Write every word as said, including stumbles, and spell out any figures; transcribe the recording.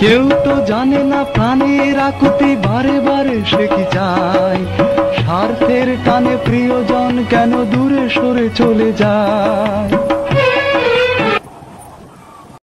কেউ তো জানে না প্রাণের আকুতি বারে বারে সে কি চায়, স্বার্থের টানে প্রিয়জন কেন দূরে সরে চলে যায়।